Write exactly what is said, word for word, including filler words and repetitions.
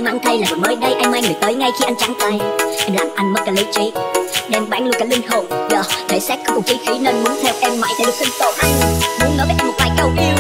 mắn thay là vừa mới đây anh mang người tới ngay khi anh trắng tay. Em làm anh mất cả lý trí, đem bán luôn cả linh hồn. Giờ thể xác không còn chí khí nên muốn theo em mãi để được sinh tồn. Anh muốn nói với em một vài câu yêu